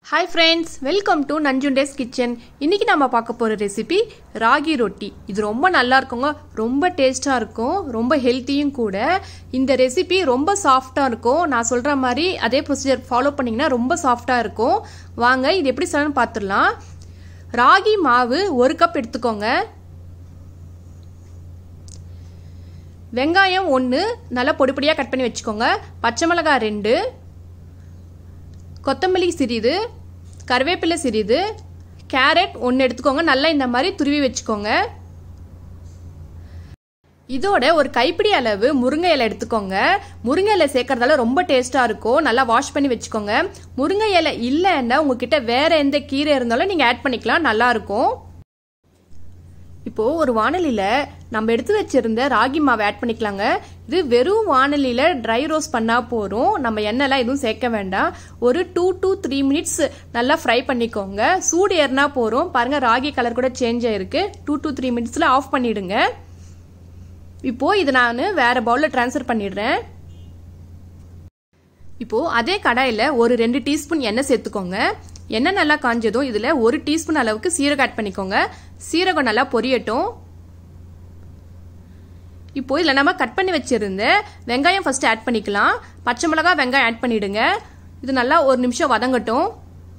Hi friends, welcome to Nanjundesh kitchen. இன்னைக்கு நாம பார்க்க போற ரெசிபி ராகி ரொட்டி. இது ரொம்ப நல்லா இருக்குங்க, ரொம்ப டேஸ்டா இருக்கும், ரொம்ப ஹெல்த்தியும் கூட. இந்த ரெசிபி ரொம்ப சாஃப்ட்டா இருக்கும். நான் சொல்ற மாதிரி அதே ப்ரொசீஜர் ஃபாலோ பண்ணீங்கன்னா ரொம்ப சாஃப்ட்டா இருக்கும். வாங்க இது எப்படி செய்யணும்னு பார்த்துடலாம். ராகி மாவு 1 கப் எடுத்துக்கோங்க. வெங்காயம் 1 நல்லா பொடி-பொடியா கட் பண்ணி வெச்சுக்கோங்க. பச்சை மிளகாய் 2, கொத்தமல்லி சிறிது, கறிவேப்பிலை சிறிது, கேரட் 1 எடுத்துக்கோங்க. நல்லா இந்த மாதிரி துருவி வெச்சுக்கோங்க. இதோட ஒரு கைப்பிடி அளவு முருங்கை இலை எடுத்துக்கோங்க. முருங்கை இலை சேர்க்கறதால ரொம்ப டேஸ்டா இருக்கும். நல்லா வாஷ் பண்ணி வெச்சுக்கோங்க. முருங்கை இலை இல்லைன்னா உங்ககிட்ட வேற எந்த கீரை இருந்தாலும் நீங்க ஆட் பண்ணிக்கலாம், நல்லா இருக்கும். இப்போ ஒரு வாணலியில நம்ம எடுத்து வச்சிருந்த ராகி மாவை ஆட் பண்ணிக்கலாங்க. இது வெறும் வாணலியில ட்ரை ரோஸ்ட் பண்ணா போறோம். நம்ம எண்ணெய்லாம் எதுவும் சேர்க்க வேண்டாம். ஒரு 2 to 3 மினிட்ஸ் நல்லா ஃப்ரை பண்ணிக்கோங்க. சூடு ஏறினா போறோம். பாருங்க ராகி கலர் கூட சேஞ்ச் ஆயிருக்கு. 2 to 3 மினிட்ஸ்ல ஆஃப் பண்ணிடுங்க. இப்போ இது நான் வேற பவுல்ல ட்ரான்ஸ்ஃபர் பண்ணிடுறேன். இப்போ அதே கடாயில ஒரு 2 டீஸ்பூன் எண்ணெய் சேர்த்துக்கோங்க. எண்ணெய் நல்லா காஞ்சதும் இதுல 1 டீஸ்பூன் அளவுக்கு சீரகம் ஆட் பண்ணிக்கோங்க. சீரகம் நல்லா பொரியட்டும். இப்போ இதுல நம்ம கட் பண்ணி வச்சிருந்த வெங்காயம் ஃபர்ஸ்ட் ஆட் பண்ணிக்கலாம். பச்சை மிளகாய் வெங்காயம் ஆட் பண்ணிடுங்க. இது நல்லா 1 நிமிஷம் வதங்கட்டும்.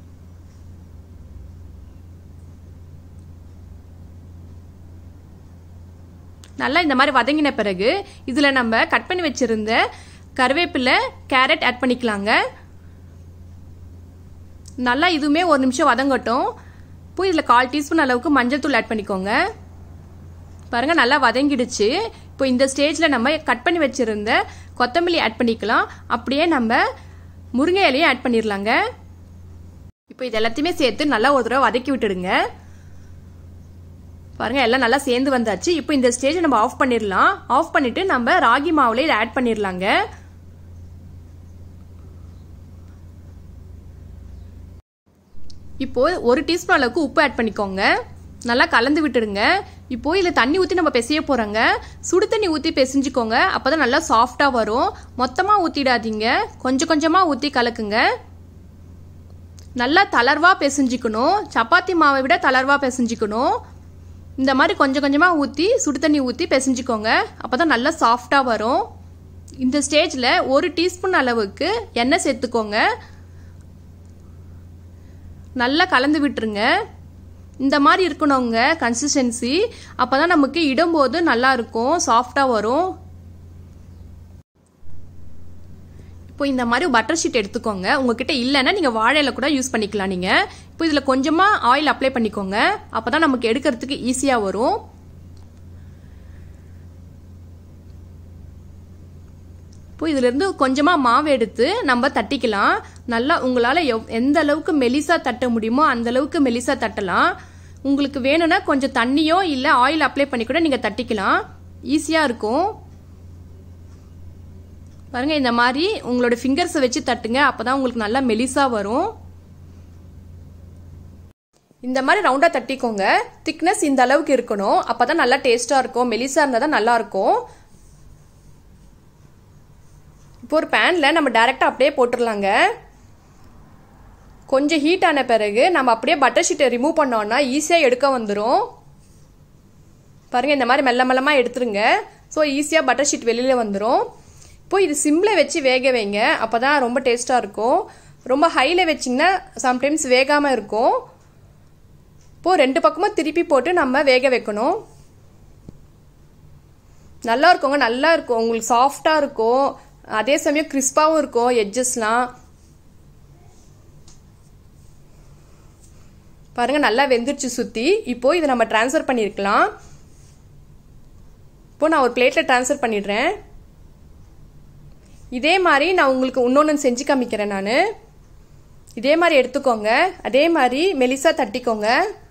நல்லா இந்த மாதிரி வதங்கின பிறகு இதுல நம்ம கட் பண்ணி வச்சிருந்த கறிவேப்பிலை, கேரட் ஆட் பண்ணிக்கலாங்க. நல்லா இதுவுமே 1 நிமிஷம் வதங்கட்டும். இப்போ இதுல 1/4 டீஸ்பூன் அளவுக்கு மஞ்சள் தூள் ஆட் பண்ணிக்கோங்க. பாருங்க நல்லா வதங்கிடுச்சு. இப்போ இந்த ஸ்டேஜ்ல நம்ம கட் பண்ணி வச்சிருந்த கொத்தமல்லி ஆட் பண்ணிக்கலாம். அப்படியே நம்ம முருங்கை இலையும் ஆட் பண்ணிடலாங்க. இப்போ இது எல்லாத்தையுமே சேர்த்து நல்லா ஒரு தடவை வதக்கி விட்டுடுங்க. பாருங்க எல்லாம் நல்லா சேர்ந்து வந்தாச்சு. இப்போ இந்த ஸ்டேஜ் நம்ம ஆஃப் பண்ணிடலாம். ஆஃப் பண்ணிட்டு நம்ம ராகி மாவுல இதை ஆட் பண்ணிடலாங்க. இப்போ 1 டீஸ்பூன் அளவுக்கு உப்பு ஆட் பண்ணிக்கோங்க. நல்லா கலந்து விட்டுடுங்க. இப்போ இதுல தண்ணி ஊத்தி நம்ம பிசைய போறோங்க. சுடு தண்ணி ஊத்தி பிசைஞ்சுக்கோங்க. அப்பதான் நல்லா சாஃப்டா வரும். மொத்தமா ஊத்திடாதீங்க, கொஞ்சம் கொஞ்சமா ஊத்தி கலக்குங்க. நல்லா தளர்வா பிசைஞ்சுக்கணும். சப்பாத்தி மாவை விட தளர்வா பிசைஞ்சுக்கணும். இந்த மாதிரி கொஞ்சம் கொஞ்சமா ஊத்தி சுடு தண்ணி ஊத்தி பிசைஞ்சுக்கோங்க. அப்பதான் நல்லா சாஃப்டா வரும். இந்த ஸ்டேஜ்ல 1 டீஸ்பூன் அளவுக்கு எண்ணெய் சேர்த்துக்கோங்க. நல்லா கலந்து விட்டுருங்க. இந்த மாதிரி இருக்கணுங்க கன்சிஸ்டன்சி. அப்பதான் நமக்கு இடும்போது நல்லா இருக்கும், சாஃப்டா வரும். இப்போ இந்த மாதிரி பட்டர் ஷீட் எடுத்துக்கோங்க. உங்ககிட்ட இல்லைன்னா நீங்க வாழையில கூட யூஸ் பண்ணிக்கலாம். நீங்க இப்போ இதுல கொஞ்சமா ஆயில் அப்ளை பண்ணிக்கோங்க. அப்பதான் நமக்கு எடுக்கிறதுக்கு ஈஸியா வரும். இப்போ இதுல இருந்து கொஞ்சமா மாவு எடுத்து நம்ம தட்டிக்கலாம். நல்லா உங்களால எந்த அளவுக்கு மெலிசா தட்ட முடியுமோ அந்த அளவுக்கு மெலிசா தட்டலாம். உங்களுக்கு வேணும்னா கொஞ்சம் தண்ணியோ இல்ல ஆயில் அப்ளை பண்ணி கூட நீங்க தட்டிக்கலாம், ஈஸியா இருக்கும். பாருங்க இந்த மாதிரி உங்களோட ஃபிங்கர்ஸை வச்சு தட்டுங்க. அப்பதான் உங்களுக்கு நல்லா மெலிசா வரும். இந்த மாதிரி ரவுண்டா தட்டிக்கோங்க. திக்னஸ் இந்த அளவுக்கு இருக்கணும். அப்பதான் நல்லா டேஸ்டா இருக்கும். மெலிசா இருந்தா தான் நல்லா இருக்கும். இப்போ ஒரு பேன்ல நம்ம டைரக்டா அப்படியே போட்டுடலாங்க. கொஞ்சம் ஹீட் ஆன பிறகு நம்ம அப்படியே பட்டர் ஷீட்டை ரிமூவ் பண்ணோம்னா ஈஸியா எடுக்க வந்துடும். பாருங்க இந்த மாதிரி மெல்ல மெல்லமா எடுத்துருங்க. ஸோ ஈஸியா பட்டர் ஷீட் வெளியில வந்துடும். இப்போ இது சிம்ல வச்சு வேக வைங்க. அப்பதான் ரொம்ப டேஸ்டா இருக்கும். ரொம்ப ஹைல வச்சிங்கன்னா சம்டைம்ஸ் வேகாம இருக்கும். இப்போ 2 பக்கமும் திருப்பி போட்டு நம்ம வேக வைக்கணும். நல்லா இருக்குங்க, நல்லா இருக்கும். உங்களுக்கு சாஃப்டா இருக்கும், அதே சமயம் கிறிஸ்பாவும் இருக்கும் எட்ஜஸ்லாம். பாருங்க நல்லா வெந்துருச்சு சுத்தி. இப்போ இதை நம்ம டிரான்ஸ்ஃபர் பண்ணிருக்கலாம். இப்போ நான் ஒரு பிளேட்ல டிரான்ஸ்ஃபர் பண்ணிடுறேன். இதே மாதிரி நான் உங்களுக்கு இன்னொன்னு செஞ்சு காமிக்கிறேன். நான் இதே மாதிரி எடுத்துக்கோங்க. அதே மாதிரி மெலிசா தட்டிக்கோங்க.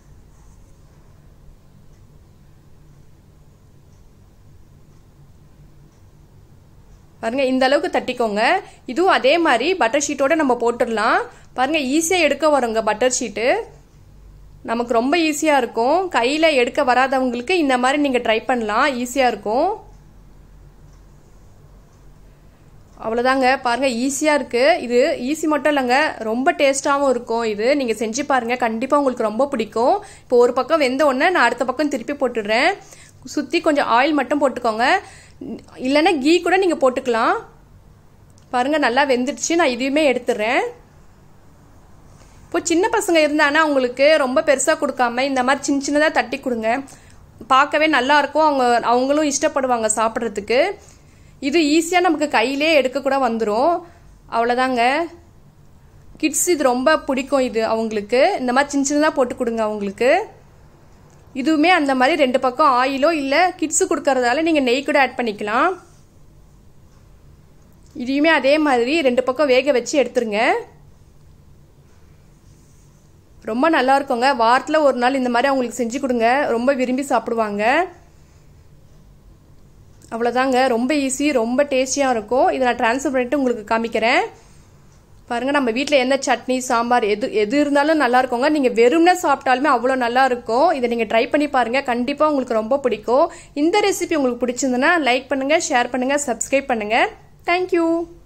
பாருங்க இந்த அளவுக்கு தட்டிக்கோங்க. இதுவும் அதே மாதிரி பட்டர் ஷீட்டோட நம்ம போட்டுடலாம். பாருங்க ஈஸியா எடுக்க வருங்க பட்டர் ஷீட்டு. நமக்கு ரொம்ப ஈஸியா இருக்கும். கையில எடுக்க வராதவங்களுக்கு இந்த மாதிரி நீங்க ட்ரை பண்ணலாம், ஈஸியா இருக்கும். அவ்வளோதாங்க, பாருங்க ஈஸியாக இருக்குது. இது ஈஸி மட்டும் இல்லைங்க, ரொம்ப டேஸ்ட்டாகவும் இருக்கும். இது நீங்கள் செஞ்சு பாருங்கள், கண்டிப்பாக உங்களுக்கு ரொம்ப பிடிக்கும். இப்போ ஒரு பக்கம் வெந்த உடனே நான் அடுத்த பக்கம் திருப்பி போட்டுடுறேன். சுற்றி கொஞ்சம் ஆயில் மட்டும் போட்டுக்கோங்க, இல்லைன்னா கீ கூட நீங்கள் போட்டுக்கலாம். பாருங்கள் நல்லா வெந்துடுச்சு. நான் இதையுமே எடுத்துடுறேன். இப்போ சின்ன பசங்க இருந்தானா அவங்களுக்கு ரொம்ப பெருசாக கொடுக்காம இந்த மாதிரி சின்ன சின்னதாக தட்டி கொடுங்க, பார்க்கவே நல்லாயிருக்கும். அவங்களும் இஷ்டப்படுவாங்க சாப்பிட்றதுக்கு. இது ஈஸியாக நமக்கு கையிலே எடுக்க கூட வந்துடும். அவ்வளோதாங்க, கிட்ஸ் இது ரொம்ப பிடிக்கும். இது அவங்களுக்கு இந்த மாதிரி சின்ன சின்னதாக போட்டு கொடுங்க அவங்களுக்கு. இதுவுமே அந்த மாதிரி 2 பக்கம் ஆயிலோ இல்லை கிட்ஸு கொடுக்கறதால நீங்கள் நெய் கூட ஆட் பண்ணிக்கலாம். இதையுமே அதே மாதிரி 2 பக்கம் வேக வச்சு எடுத்துருங்க. ரொம்ப நல்லா இருக்குங்க. வாரத்தில் ஒரு நாள் இந்த மாதிரி அவங்களுக்கு செஞ்சு கொடுங்க, ரொம்ப விரும்பி சாப்பிடுவாங்க. அவ்வளோதாங்க, ரொம்ப ஈஸி, ரொம்ப டேஸ்டியாக இருக்கும். இதை நான் ட்ரான்ஸ்ஃபர் பண்ணிட்டு உங்களுக்கு காமிக்கிறேன். பாருங்கள், நம்ம வீட்டில் எந்த சட்னி சாம்பார் எது இருந்தாலும் நல்லா இருக்குங்க. நீங்கள் வெறும்னா சாப்பிட்டாலுமே அவ்வளோ நல்லா இருக்கும். இதை நீங்கள் ட்ரை பண்ணி பாருங்கள், கண்டிப்பாக உங்களுக்கு ரொம்ப பிடிக்கும். இந்த ரெசிபி உங்களுக்கு பிடிச்சிருந்ததுன்னா லைக் பண்ணுங்கள், ஷேர் பண்ணுங்கள், சப்ஸ்கிரைப் பண்ணுங்கள். தேங்க்யூ.